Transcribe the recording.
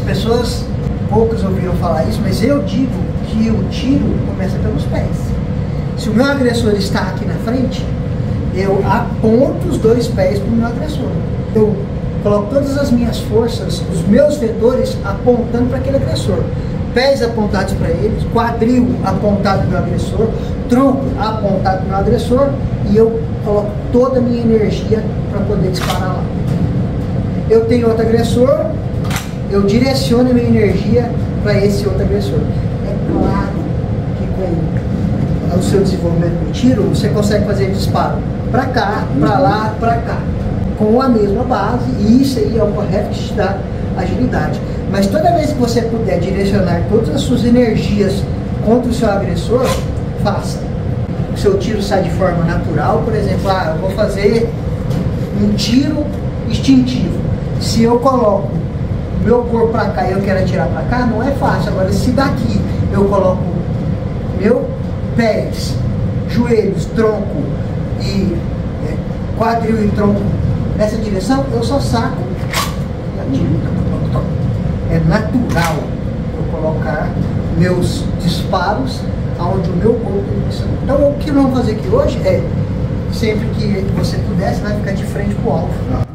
Pessoas, poucas ouviram falar isso, mas eu digo que o tiro começa pelos pés. Se o meu agressor está aqui na frente, eu aponto os dois pés para o meu agressor. Eu coloco todas as minhas forças, os meus vetores apontando para aquele agressor. Pés apontados para ele, quadril apontado para o meu agressor, tronco apontado para o meu agressor, e eu coloco toda a minha energia para poder disparar lá. Eu tenho outro agressor, eu direciono a minha energia para esse outro agressor. É claro que com o seu desenvolvimento do tiro, você consegue fazer disparo para cá, para lá, para cá, com a mesma base, e isso aí é o correto que te dá agilidade. Mas toda vez que você puder direcionar todas as suas energias contra o seu agressor, faça. O seu tiro sai de forma natural, por exemplo, eu vou fazer um tiro instintivo. Se eu coloco o meu corpo para cá e eu quero atirar para cá, não é fácil. Agora, se daqui eu coloco meu pés, joelhos, tronco e quadril e tronco nessa direção, eu só saco e atiro. É natural eu colocar meus disparos aonde o meu corpo tem missão. Então, o que nós vamos fazer aqui hoje é, sempre que você puder, você vai ficar de frente para o alvo.